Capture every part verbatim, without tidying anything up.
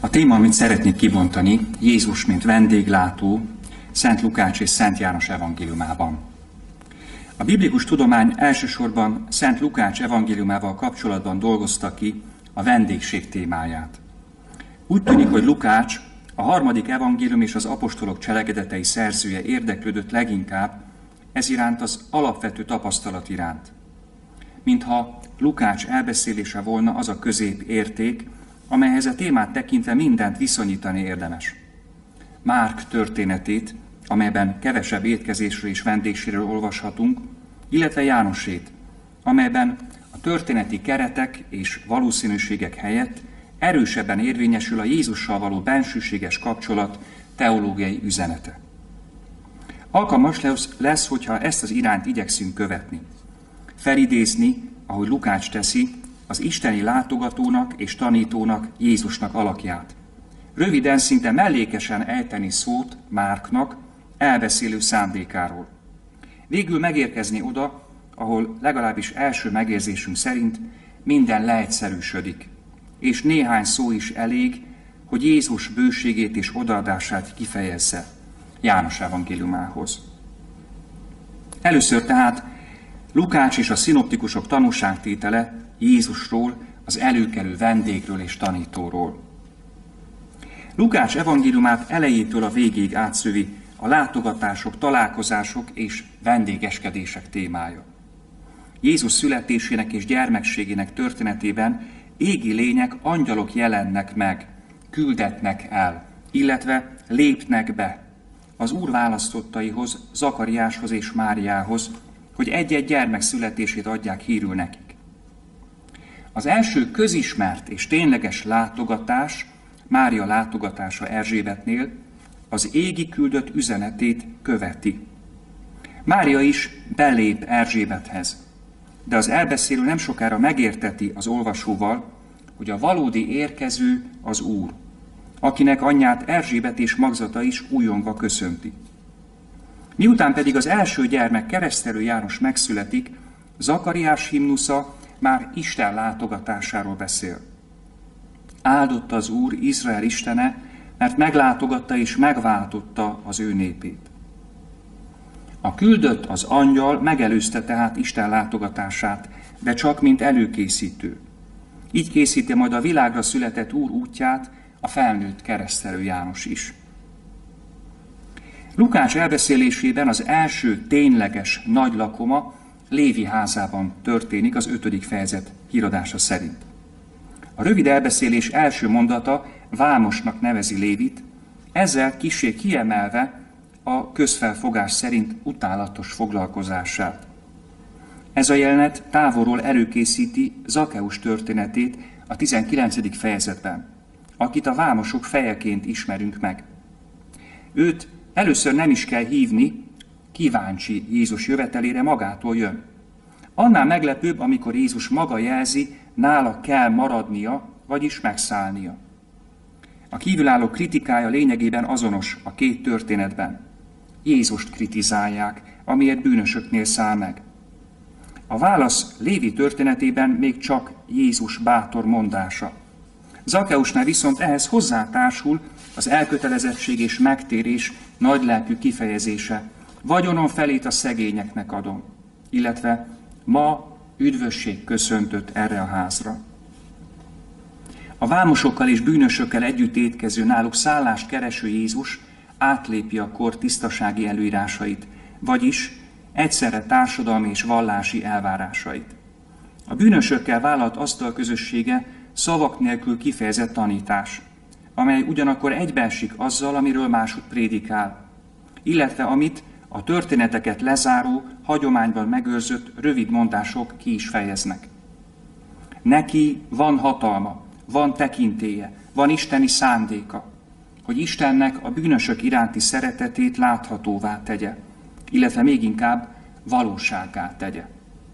A téma, amit szeretnék kibontani, Jézus, mint vendéglátó, Szent Lukács és Szent János evangéliumában. A biblikus tudomány elsősorban Szent Lukács evangéliumával kapcsolatban dolgozta ki a vendégség témáját. Úgy tűnik, hogy Lukács, a harmadik evangélium és az apostolok cselekedetei szerzője érdeklődött leginkább ez iránt, az alapvető tapasztalat iránt. Mintha Lukács elbeszélése volna az a középérték, amelyhez a témát tekintve mindent viszonyítani érdemes. Márk történetét, amelyben kevesebb étkezésről és vendégségről olvashatunk, illetve Jánosét, amelyben a történeti keretek és valószínűségek helyett erősebben érvényesül a Jézussal való bensőséges kapcsolat teológiai üzenete. Alkalmas lesz, hogyha ezt az irányt igyekszünk követni. Felidézni, ahogy Lukács teszi, az isteni látogatónak és tanítónak, Jézusnak alakját. Röviden, szinte mellékesen ejteni szót Márknak elbeszélő szándékáról. Végül megérkezni oda, ahol legalábbis első megérzésünk szerint minden leegyszerűsödik, és néhány szó is elég, hogy Jézus bőségét és odaadását kifejezze János evangéliumához. Először tehát Lukács és a szinoptikusok tanúságtétele Jézusról, az előkelő vendégről és tanítóról. Lukács evangéliumát elejétől a végéig átszövi a látogatások, találkozások és vendégeskedések témája. Jézus születésének és gyermekségének történetében égi lények, angyalok jelennek meg, küldetnek el, illetve lépnek be az Úr választottaihoz, Zakariáshoz és Máriához, hogy egy-egy gyermek születését adják hírül nekik. Az első közismert és tényleges látogatás, Mária látogatása Erzsébetnél az égi küldött üzenetét követi. Mária is belép Erzsébethez, de az elbeszélő nem sokára megérteti az olvasóval, hogy a valódi érkező az Úr, akinek anyját Erzsébet és magzata is újongva köszönti. Miután pedig az első gyermek, keresztelő János megszületik, Zakariás himnusza már Isten látogatásáról beszél. Áldott az Úr, Izrael istene, mert meglátogatta és megváltotta az ő népét. A küldött, az angyal megelőzte tehát Isten látogatását, de csak mint előkészítő. Így készíti majd a világra született Úr útját a felnőtt keresztelő János is. Lukács elbeszélésében az első tényleges nagy lakoma Lévi házában történik az ötödik fejezet híradása szerint. A rövid elbeszélés első mondata vámosnak nevezi Lévit, ezzel kissé kiemelve a közfelfogás szerint utálatos foglalkozását. Ez a jelenet távolról előkészíti Zakkeus történetét a tizenkilencedik fejezetben, akit a vámosok fejeként ismerünk meg. Őt először nem is kell hívni, kíváncsi Jézus jövetelére, magától jön. Annál meglepőbb, amikor Jézus maga jelzi, nála kell maradnia, vagyis megszállnia. A kívülálló kritikája lényegében azonos a két történetben. Jézust kritizálják, amiért bűnösöknél száll meg. A válasz Lévi történetében még csak Jézus bátor mondása. Zakkeusnál viszont ehhez hozzátársul az elkötelezettség és megtérés nagylelkű kifejezése. Vagyonom felét a szegényeknek adom, illetve ma üdvösség köszöntött erre a házra. A vámosokkal és bűnösökkel együtt étkező, náluk szállást kereső Jézus átlépi a kor tisztasági előírásait, vagyis egyszerre társadalmi és vallási elvárásait. A bűnösökkel vállalt asztalközössége szavak nélkül kifejezett tanítás, amely ugyanakkor egybeesik azzal, amiről máshogy prédikál, illetve amit a történeteket lezáró, hagyományban megőrzött rövid mondások ki is fejeznek. Neki van hatalma, van tekintélye, van isteni szándéka, hogy Istennek a bűnösök iránti szeretetét láthatóvá tegye, illetve még inkább valósággá tegye.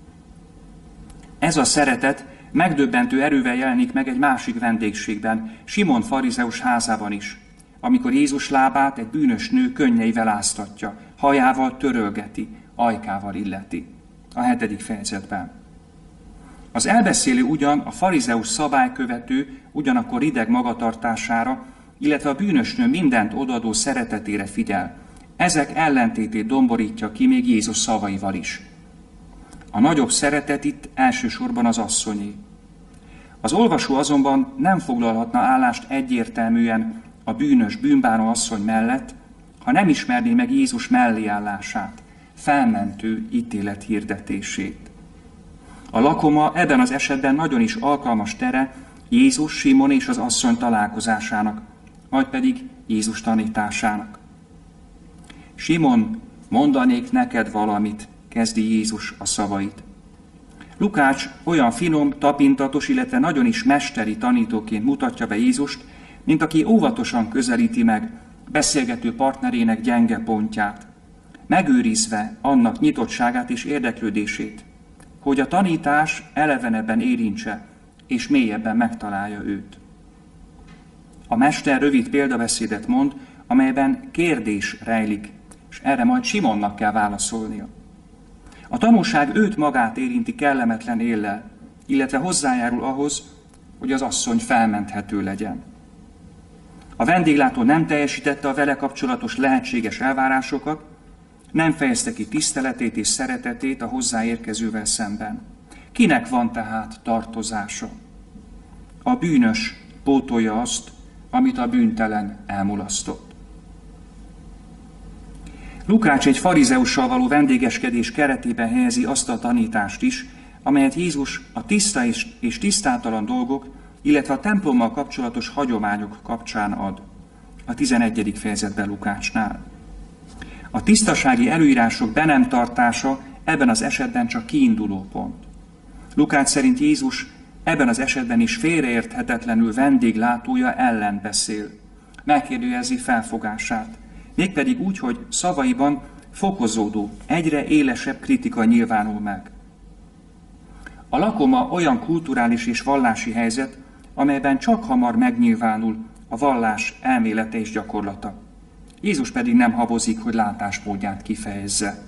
Ez a szeretet megdöbbentő erővel jelenik meg egy másik vendégségben, Simon farizeus házában is, amikor Jézus lábát egy bűnös nő könnyeivel áztatja, hajával törölgeti, ajkával illeti. A hetedik fejezetben. A Az elbeszélő ugyan a farizeus szabálykövető, ugyanakkor rideg magatartására, illetve a bűnös nő mindent odaadó szeretetére figyel. Ezek ellentétét domborítja ki még Jézus szavaival is. A nagyobb szeretet itt elsősorban az asszonyé. Az olvasó azonban nem foglalhatna állást egyértelműen a bűnös, bűnbánó asszony mellett, ha nem ismerné meg Jézus melléállását, felmentő ítélet hirdetését. A lakoma ebben az esetben nagyon is alkalmas tere Jézus, Simon és az asszony találkozásának, majd pedig Jézus tanításának. Simon, mondanék neked valamit, kezdi Jézus a szavait. Lukács olyan finom, tapintatos, illetve nagyon is mesteri tanítóként mutatja be Jézust, mint aki óvatosan közelíti meg beszélgető partnerének gyenge pontját, megőrizve annak nyitottságát és érdeklődését, hogy a tanítás elevenebben érintse és mélyebben megtalálja őt. A mester rövid példabeszédet mond, amelyben kérdés rejlik, és erre majd Simonnak kell válaszolnia. A tanulság őt magát érinti kellemetlen éllel, illetve hozzájárul ahhoz, hogy az asszony felmenthető legyen. A vendéglátó nem teljesítette a vele kapcsolatos lehetséges elvárásokat, nem fejezte ki tiszteletét és szeretetét a hozzáérkezővel szemben. Kinek van tehát tartozása? A bűnös pótolja azt, amit a bűntelen elmulasztott. Lukács egy farizeussal való vendégeskedés keretében helyezi azt a tanítást is, amelyet Jézus a tiszta és tisztátalan dolgok, illetve a templommal kapcsolatos hagyományok kapcsán ad. A tizenegyedik fejezetben Lukácsnál. A tisztasági előírások be nem tartása ebben az esetben csak kiinduló pont. Lukács szerint Jézus ebben az esetben is félreérthetetlenül vendéglátója ellen beszél. Megkérdőjezi felfogását, mégpedig úgy, hogy szavaiban fokozódó, egyre élesebb kritika nyilvánul meg. A lakoma olyan kulturális és vallási helyzet, amelyben csak hamar megnyilvánul a vallás elmélete és gyakorlata. Jézus pedig nem habozik, hogy látásmódját kifejezze.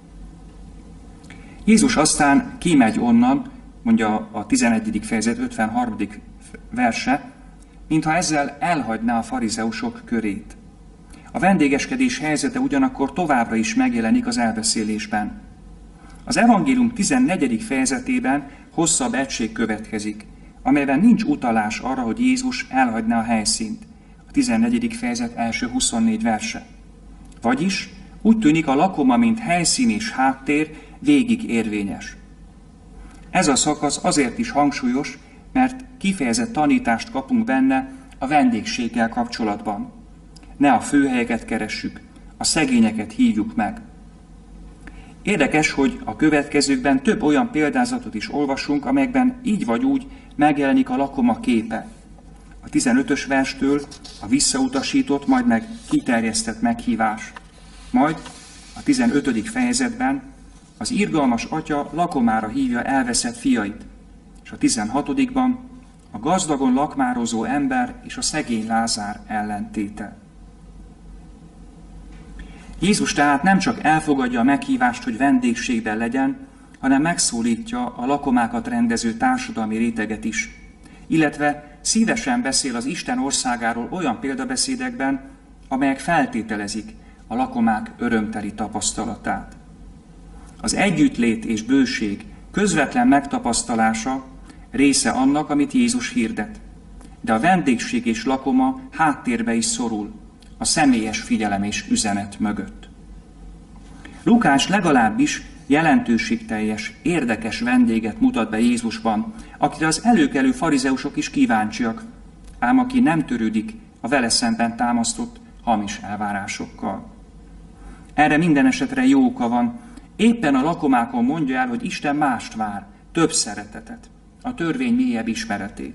Jézus aztán kimegy onnan, mondja a tizenegyedik fejezet ötvenharmadik verse, mintha ezzel elhagyná a farizeusok körét. A vendégeskedés helyzete ugyanakkor továbbra is megjelenik az elbeszélésben. Az evangélium tizennegyedik fejezetében hosszabb egység következik, amelyben nincs utalás arra, hogy Jézus elhagyná a helyszínt. A tizennegyedik fejezet első huszonnégy verse. Vagyis úgy tűnik a lakoma, mint helyszín és háttér végig érvényes. Ez a szakasz azért is hangsúlyos, mert kifejezett tanítást kapunk benne a vendégséggel kapcsolatban. Ne a főhelyeket keressük, a szegényeket hívjuk meg. Érdekes, hogy a következőkben több olyan példázatot is olvasunk, amelyekben így vagy úgy megjelenik a lakoma képe. A tizenötös verstől a visszautasított, majd meg kiterjesztett meghívás. Majd a tizenötödik fejezetben az irgalmas atya lakomára hívja elveszett fiait, és a tizenhatodikban a gazdagon lakmározó ember és a szegény Lázár ellentéte. Jézus tehát nem csak elfogadja a meghívást, hogy vendégségben legyen, hanem megszólítja a lakomákat rendező társadalmi réteget is, illetve szívesen beszél az Isten országáról olyan példabeszédekben, amelyek feltételezik a lakomák örömteli tapasztalatát. Az együttlét és bőség közvetlen megtapasztalása része annak, amit Jézus hirdet, de a vendégség és lakoma háttérbe is szorul, a személyes figyelem és üzenet mögött. Lukács legalábbis jelentőségteljes, érdekes vendéget mutat be Jézusban, akire az előkelő farizeusok is kíváncsiak, ám aki nem törődik a vele szemben támasztott hamis elvárásokkal. Erre minden esetre jó oka van, éppen a lakomákon mondja el, hogy Isten mást vár, több szeretetet, a törvény mélyebb ismeretét.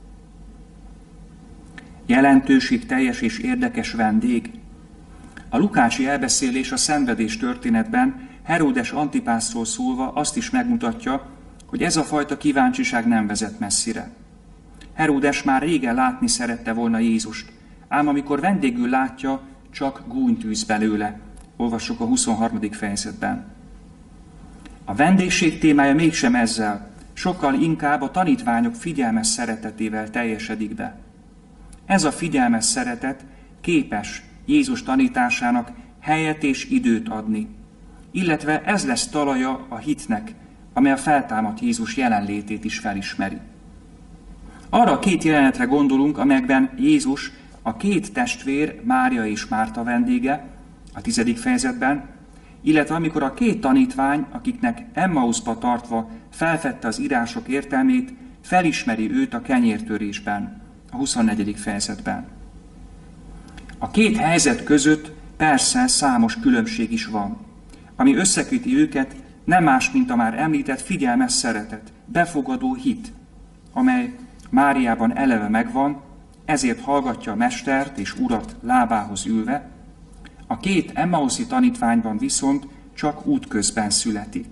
Jelentőségteljes és érdekes vendég. A lukácsi elbeszélés a szenvedés történetben Heródes Antipászról szólva azt is megmutatja, hogy ez a fajta kíváncsiság nem vezet messzire. Heródes már régen látni szerette volna Jézust, ám amikor vendégül látja, csak gúny tűz belőle. Olvassuk a huszonharmadik fejezetben. A vendégség témája mégsem ezzel, sokkal inkább a tanítványok figyelmes szeretetével teljesedik be. Ez a figyelmes szeretet képes Jézus tanításának helyet és időt adni, illetve ez lesz talaja a hitnek, amely a feltámadt Jézus jelenlétét is felismeri. Arra a két jelenetre gondolunk, amelyekben Jézus a két testvér, Mária és Márta vendége, a tizedik fejezetben, illetve amikor a két tanítvány, akiknek Emmauszba tartva felfedte az írások értelmét, felismeri őt a kenyértörésben, a huszonnegyedik fejezetben. A két helyzet között persze számos különbség is van, ami összeköti őket, nem más, mint a már említett figyelmes szeretet, befogadó hit, amely Máriában eleve megvan, ezért hallgatja a mestert és urat lábához ülve, a két emmauszi tanítványban viszont csak útközben születik.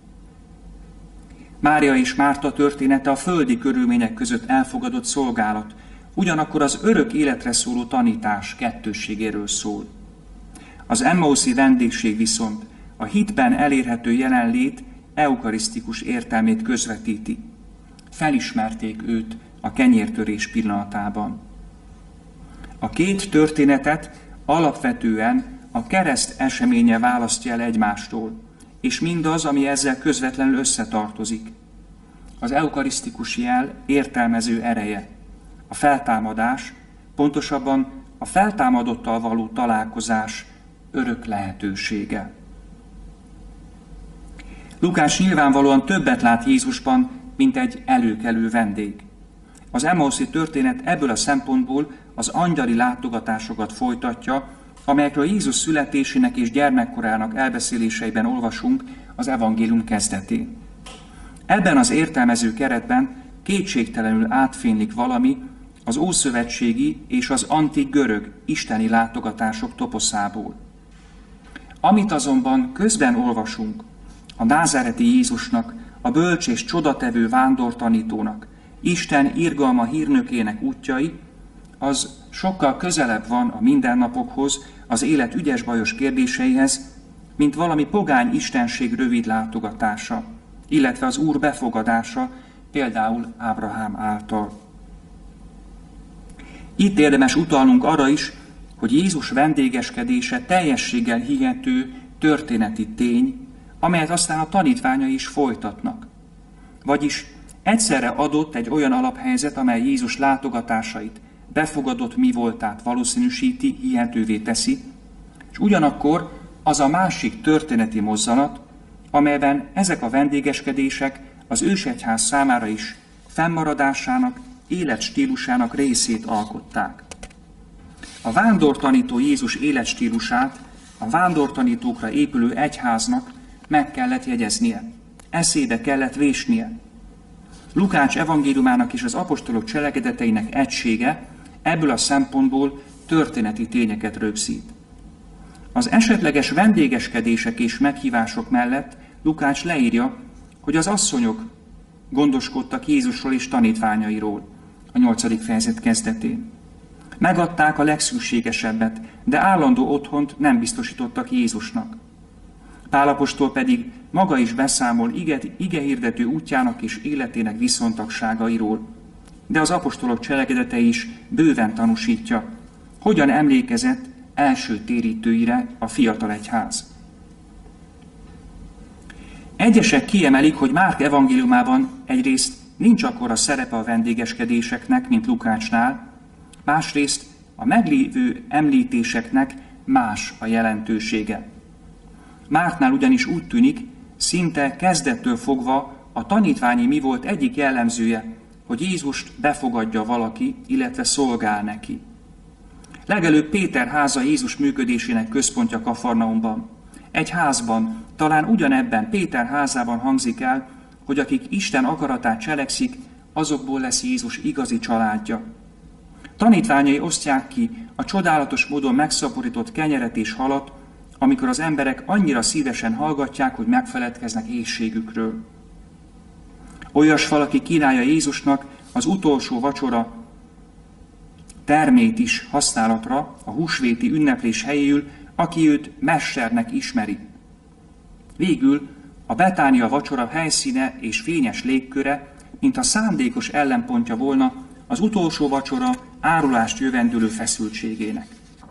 Mária és Márta története a földi körülmények között elfogadott szolgálat, ugyanakkor az örök életre szóló tanítás kettősségéről szól. Az emmauszi vendégség viszont a hitben elérhető jelenlét eukarisztikus értelmét közvetíti. Felismerték őt a kenyértörés pillanatában. A két történetet alapvetően a kereszt eseménye választja el egymástól, és mindaz, ami ezzel közvetlenül összetartozik. Az eukarisztikus jel értelmező ereje, a feltámadás, pontosabban a feltámadottal való találkozás örök lehetősége. Lukács nyilvánvalóan többet lát Jézusban, mint egy előkelő vendég. Az emmauszi történet ebből a szempontból az angyali látogatásokat folytatja, amelyekről Jézus születésének és gyermekkorának elbeszéléseiben olvasunk az evangélium kezdetén. Ebben az értelmező keretben kétségtelenül átfénylik valami az ószövetségi és az antik görög isteni látogatások toposzából. Amit azonban közben olvasunk, a názáreti Jézusnak, a bölcs és csodatevő vándortanítónak, Isten irgalma hírnökének útjai, az sokkal közelebb van a mindennapokhoz, az élet ügyes-bajos kérdéseihez, mint valami pogány istenség rövid látogatása, illetve az Úr befogadása, például Ábrahám által. Itt érdemes utalnunk arra is, hogy Jézus vendégeskedése teljességgel hihető történeti tény, amelyet aztán a tanítványai is folytatnak. Vagyis egyszerre adott egy olyan alaphelyzet, amely Jézus látogatásait, befogadott mi voltát valószínűsíti, hihetővé teszi, és ugyanakkor az a másik történeti mozzanat, amelyben ezek a vendégeskedések az ősegyház számára is fennmaradásának, életstílusának részét alkották. A vándortanító Jézus életstílusát a vándortanítókra épülő egyháznak meg kellett jegyeznie, eszébe kellett vésnie. Lukács evangéliumának és az apostolok cselekedeteinek egysége ebből a szempontból történeti tényeket rögzít. Az esetleges vendégeskedések és meghívások mellett Lukács leírja, hogy az asszonyok gondoskodtak Jézusról és tanítványairól a nyolcadik fejezet kezdetén. Megadták a legszükségesebbet, de állandó otthont nem biztosítottak Jézusnak. Pál apostol pedig maga is beszámol igehirdető útjának és életének viszontagságairól, de az apostolok cselekedetei is bőven tanúsítja, hogyan emlékezett első térítőire a fiatal egyház. Egyesek kiemelik, hogy Márk evangéliumában egyrészt nincs akkora szerepe a vendégeskedéseknek, mint Lukácsnál, másrészt a meglévő említéseknek más a jelentősége. Márknál ugyanis úgy tűnik, szinte kezdettől fogva a tanítványi mi volt egyik jellemzője, hogy Jézust befogadja valaki, illetve szolgál neki. Legelőbb Péter háza Jézus működésének központja Kafarnaumban. Egy házban, talán ugyanebben Péter házában hangzik el, hogy akik Isten akaratát cselekszik, azokból lesz Jézus igazi családja. Tanítványai osztják ki a csodálatos módon megszaporított kenyeret és halat, amikor az emberek annyira szívesen hallgatják, hogy megfeledkeznek éhségükről. Olyas valaki kínálja Jézusnak az utolsó vacsora termét is használatra a húsvéti ünneplés helyéül, aki őt mesternek ismeri. Végül A Betánia vacsora helyszíne és fényes légköre, mint a szándékos ellenpontja volna az utolsó vacsora árulást jövendőlő feszültségének.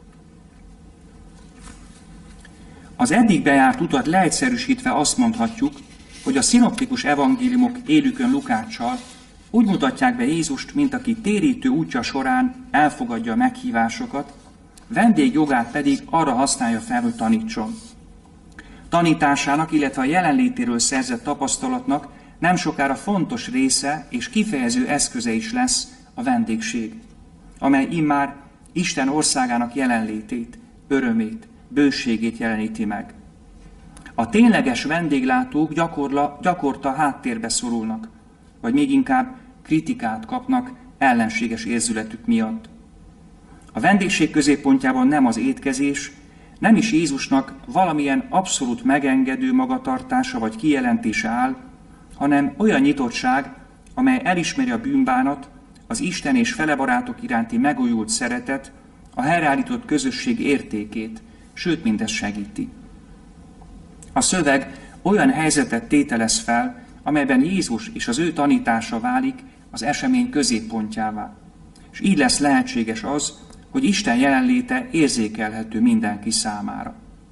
Az eddig bejárt utat leegyszerűsítve azt mondhatjuk, hogy a szinoptikus evangéliumok élükön Lukáccsal úgy mutatják be Jézust, mint aki térítő útja során elfogadja a meghívásokat, vendégjogát pedig arra használja fel, hogy tanítson. Tanításának, illetve a jelenlétéről szerzett tapasztalatnak nem sokára fontos része és kifejező eszköze is lesz a vendégség, amely immár Isten országának jelenlétét, örömét, bőségét jeleníti meg. A tényleges vendéglátók gyakorla, gyakorta háttérbe szorulnak, vagy még inkább kritikát kapnak ellenséges érzületük miatt. A vendégség középpontjában nem az étkezés, nem is Jézusnak valamilyen abszolút megengedő magatartása vagy kijelentése áll, hanem olyan nyitottság, amely elismeri a bűnbánat, az Isten és felebarátok iránti megújult szeretet, a helyreállított közösség értékét, sőt mindezt segíti. A szöveg olyan helyzetet tételez fel, amelyben Jézus és az ő tanítása válik az esemény középpontjává. És így lesz lehetséges az, hogy Isten jelenléte érzékelhető mindenki számára.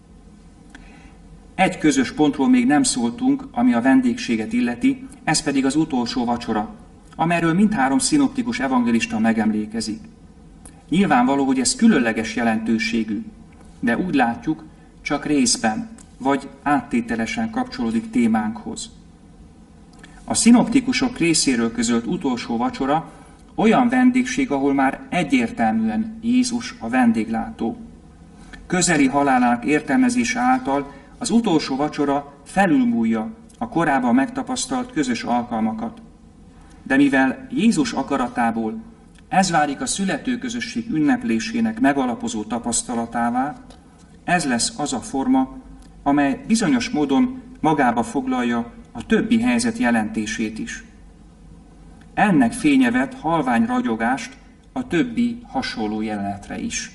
Egy közös pontról még nem szóltunk, ami a vendégséget illeti, ez pedig az utolsó vacsora, amelyről mindhárom szinoptikus evangelista megemlékezik. Nyilvánvaló, hogy ez különleges jelentőségű, de úgy látjuk, csak részben, vagy áttételesen kapcsolódik témánkhoz. A szinoptikusok részéről közölt utolsó vacsora olyan vendégség, ahol már egyértelműen Jézus a vendéglátó. Közeli halálának értelmezése által az utolsó vacsora felülmúlja a korábban megtapasztalt közös alkalmakat. De mivel Jézus akaratából ez válik a születőközösség ünneplésének megalapozó tapasztalatává, ez lesz az a forma, amely bizonyos módon magába foglalja a többi helyzet jelentését is. Ennek fénye vet halvány ragyogást a többi hasonló jelenetre is.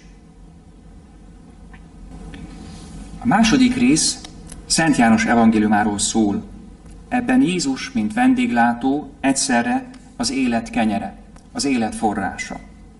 A második rész Szent János evangéliumáról szól. Ebben Jézus, mint vendéglátó, egyszerre az élet kenyere, az élet forrása.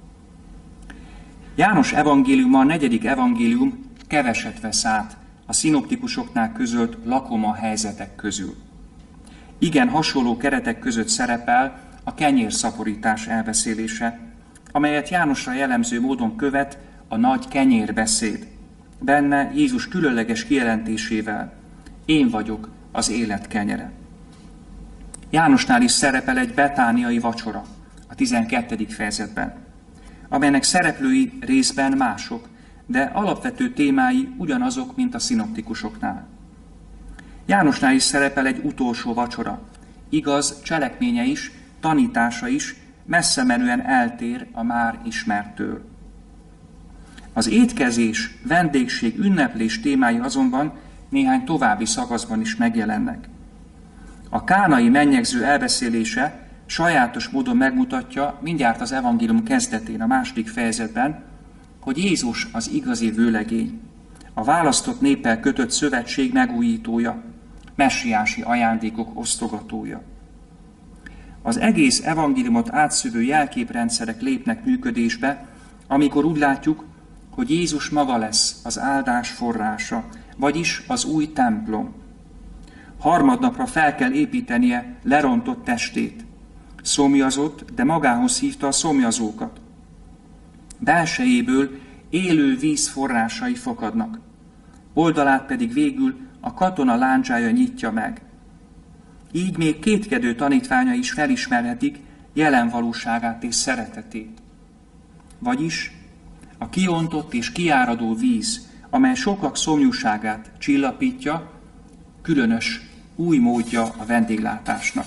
János evangéliuma, a negyedik evangélium keveset vesz át a szinoptikusoknál közölt lakoma helyzetek közül. Igen hasonló keretek között szerepel a kenyérszaporítás elbeszélése, amelyet Jánosra jellemző módon követ a nagy kenyérbeszéd. Benne Jézus különleges kijelentésével: én vagyok az élet kenyere. Jánosnál is szerepel egy betániai vacsora a tizenkettedik fejezetben, amelynek szereplői részben mások, de alapvető témái ugyanazok, mint a szinoptikusoknál. Jánosnál is szerepel egy utolsó vacsora. Igaz, cselekménye is, tanítása is messze menően eltér a már ismerttől. Az étkezés, vendégség, ünneplés témái azonban néhány további szakaszban is megjelennek. A kánai mennyegző elbeszélése sajátos módon megmutatja mindjárt az evangélium kezdetén, a második fejezetben, hogy Jézus az igazi vőlegény, a választott néppel kötött szövetség megújítója, messiási ajándékok osztogatója. Az egész evangéliumot átszövő jelképrendszerek lépnek működésbe, amikor úgy látjuk, hogy Jézus maga lesz az áldás forrása, vagyis az új templom. Harmadnapra fel kell építenie lerontott testét. Szomjazott, de magához hívta a szomjazókat. Belsejéből élő víz forrásai fakadnak, oldalát pedig végül a katona láncsája nyitja meg. Így még kétkedő tanítványa is felismerhetik jelen valóságát és szeretetét. Vagyis a kiontott és kiáradó víz, amely sokak szomjúságát csillapítja, különös, új módja a vendéglátásnak.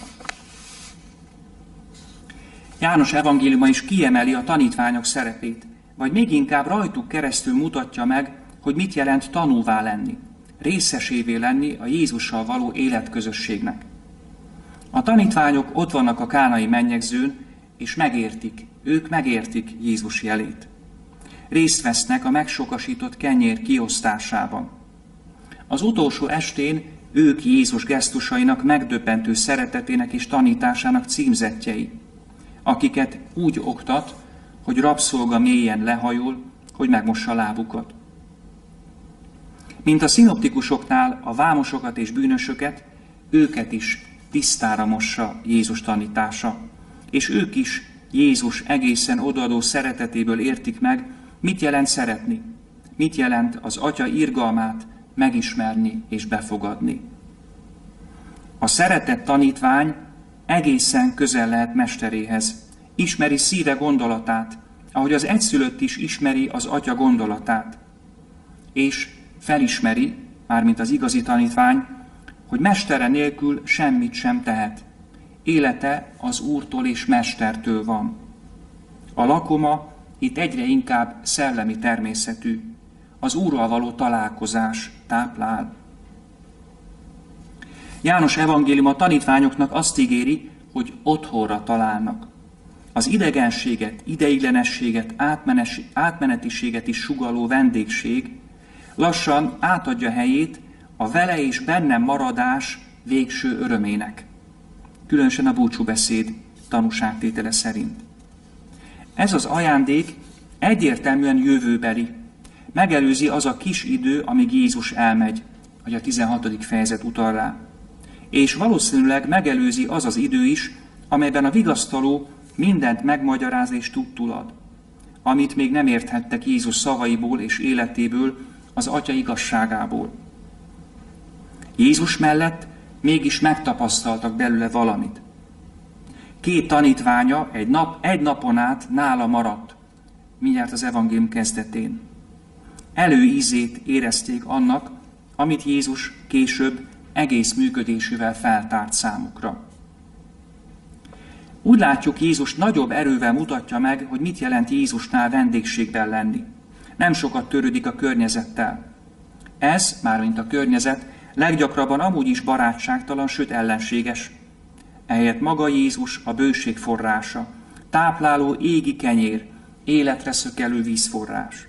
János evangéliuma is kiemeli a tanítványok szerepét, vagy még inkább rajtuk keresztül mutatja meg, hogy mit jelent tanúvá lenni, részesévé lenni a Jézussal való életközösségnek. A tanítványok ott vannak a kánai mennyegzőn, és megértik, ők megértik Jézus jelét. Részt vesznek a megsokasított kenyér kiosztásában. Az utolsó estén ők Jézus gesztusainak megdöbbentő szeretetének és tanításának címzettjei, akiket úgy oktat, hogy rabszolga mélyen lehajol, hogy megmossa a lábukat. Mint a szinoptikusoknál a vámosokat és bűnösöket, őket is tisztára mossa Jézus tanítása, és ők is Jézus egészen odaadó szeretetéből értik meg, mit jelent szeretni, mit jelent az Atya irgalmát megismerni és befogadni. A szeretett tanítvány egészen közel lehet mesteréhez, ismeri szíve gondolatát, ahogy az egyszülött is ismeri az Atya gondolatát, és felismeri, mármint az igazi tanítvány, hogy mestere nélkül semmit sem tehet. Élete az Úrtól és Mestertől van. A lakoma itt egyre inkább szellemi természetű, az Úrral való találkozás táplál. János evangélium a tanítványoknak azt ígéri, hogy otthonra találnak. Az idegenséget, ideiglenességet, átmenetiséget is sugalló vendégség lassan átadja helyét a vele és bennem maradás végső örömének. Különösen a búcsúbeszéd tanúságtétele szerint. Ez az ajándék egyértelműen jövőbeli. Megelőzi az a kis idő, amíg Jézus elmegy, hogy a tizenhatodik fejezet utal rá. És valószínűleg megelőzi az az idő is, amelyben a vigasztaló mindent megmagyaráz és tudtulad, amit még nem érthettek Jézus szavaiból és életéből, az Atya igazságából. Jézus mellett mégis megtapasztaltak belőle valamit. Két tanítványa egy, nap, egy napon át nála maradt, mindjárt az evangélium kezdetén. Előízét érezték annak, amit Jézus később egész működésével feltárt számukra. Úgy látjuk, Jézus nagyobb erővel mutatja meg, hogy mit jelent Jézusnál vendégségben lenni. Nem sokat törődik a környezettel. Ez, mármint a környezet, leggyakrabban amúgy is barátságtalan, sőt ellenséges. Ehelyett maga Jézus a bőség forrása, tápláló égi kenyér, életre szökelő vízforrás.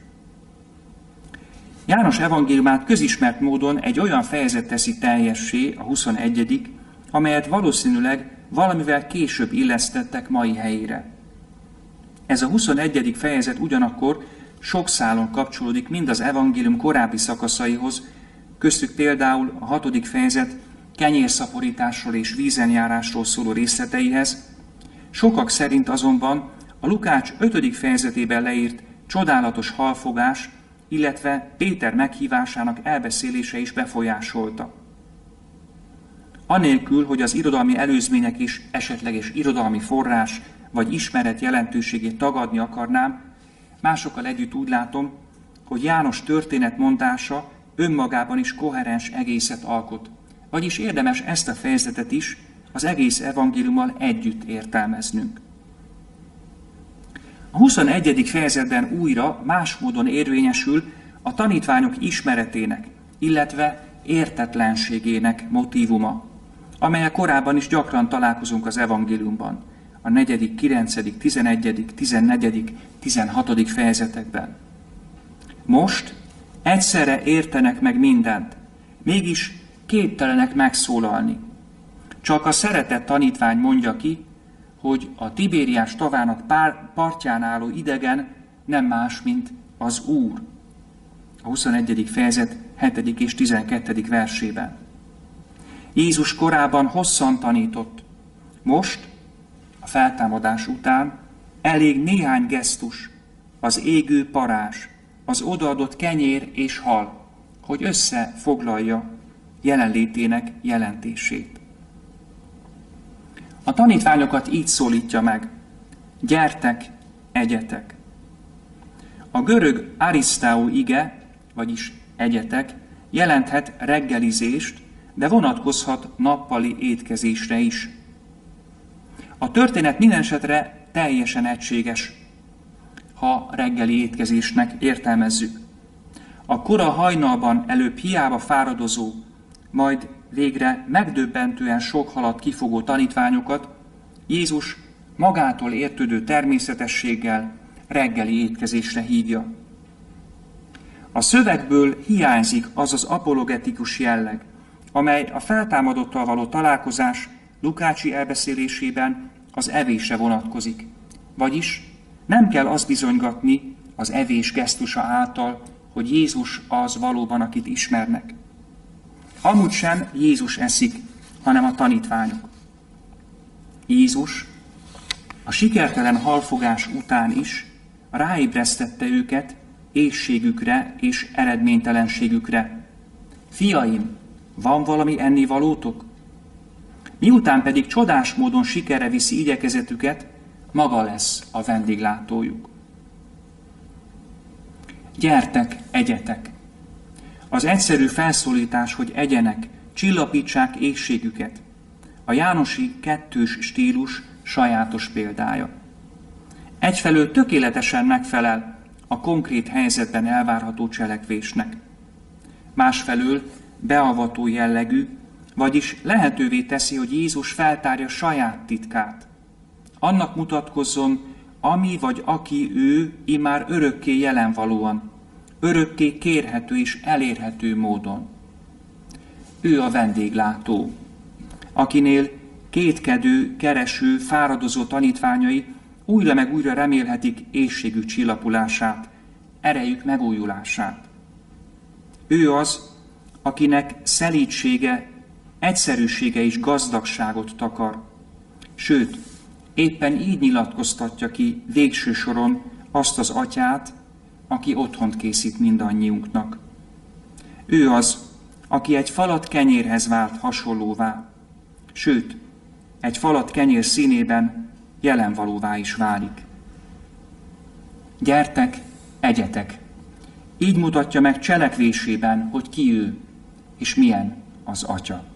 János evangéliumát közismert módon egy olyan fejezet teszi teljessé, a huszonegyedik, amelyet valószínűleg valamivel később illesztettek mai helyére. Ez a huszonegyedik fejezet ugyanakkor sok szálon kapcsolódik mind az evangélium korábbi szakaszaihoz, köztük például a hatodik fejezet kenyérszaporításról és vízenjárásról szóló részleteihez, sokak szerint azonban a Lukács ötödik fejezetében leírt csodálatos halfogás, illetve Péter meghívásának elbeszélése is befolyásolta. Anélkül, hogy az irodalmi előzmények is esetleges irodalmi forrás vagy ismeret jelentőségét tagadni akarnám, másokkal együtt úgy látom, hogy János történetmondása önmagában is koherens egészet alkot, vagyis érdemes ezt a fejezetet is az egész evangéliummal együtt értelmeznünk. A huszonegyedik fejezetben újra más módon érvényesül a tanítványok ismeretének, illetve értetlenségének motívuma, amelyek korábban is gyakran találkozunk az evangéliumban, a negyedik, kilencedik, tizenegyedik, tizennegyedik, tizenhatodik fejezetekben. Most egyszerre értenek meg mindent, mégis képtelenek megszólalni. Csak a szeretett tanítvány mondja ki, hogy a Tibériás tavának pár partján álló idegen nem más, mint az Úr. A huszonegyedik fejezet hetedik és tizenkettedik versében. Jézus korábban hosszan tanított. Most, a feltámadás után elég néhány gesztus, az égő parázs, az odaadott kenyér és hal, hogy összefoglalja jelenlétének jelentését. A tanítványokat így szólítja meg: gyertek, egyetek. A görög arisztáó ige, vagyis egyetek, jelenthet reggelizést, de vonatkozhat nappali étkezésre is. A történet minden esetre teljesen egységes, ha reggeli étkezésnek értelmezzük. A kora hajnalban előbb hiába fáradozó, majd végre megdöbbentően sok halat kifogó tanítványokat Jézus magától értődő természetességgel reggeli étkezésre hívja. A szövegből hiányzik az az apologetikus jelleg, amely a feltámadottal való találkozás Lukácsi elbeszélésében az evésre vonatkozik. Vagyis nem kell azt bizonygatni az evés gesztusa által, hogy Jézus az valóban, akit ismernek. Amúgy sem Jézus eszik, hanem a tanítványok. Jézus a sikertelen halfogás után is ráébresztette őket éhségükre és eredménytelenségükre. Fiaim, van valami ennivalótok? Miután pedig csodás módon sikerre viszi igyekezetüket, maga lesz a vendéglátójuk. Gyertek, egyetek! Az egyszerű felszólítás, hogy egyenek, csillapítsák éhségüket, a jánosi kettős stílus sajátos példája. Egyfelől tökéletesen megfelel a konkrét helyzetben elvárható cselekvésnek. Másfelől beavató jellegű, vagyis lehetővé teszi, hogy Jézus feltárja saját titkát. Annak mutatkozzon, ami vagy aki ő immár örökké jelenvalóan, örökké kérhető és elérhető módon. Ő a vendéglátó, akinél kétkedő, kereső, fáradozó tanítványai újra meg újra remélhetik éhségük csillapulását, erejük megújulását. Ő az, akinek szelídsége, egyszerűsége és gazdagságot takar. Sőt, éppen így nyilatkoztatja ki végső soron azt az atyát, aki otthont készít mindannyiunknak. Ő az, aki egy falat kenyérhez vált hasonlóvá, sőt, egy falat kenyér színében jelenvalóvá is válik. Gyertek, egyetek! Így mutatja meg cselekvésében, hogy ki ő, és milyen az Atya.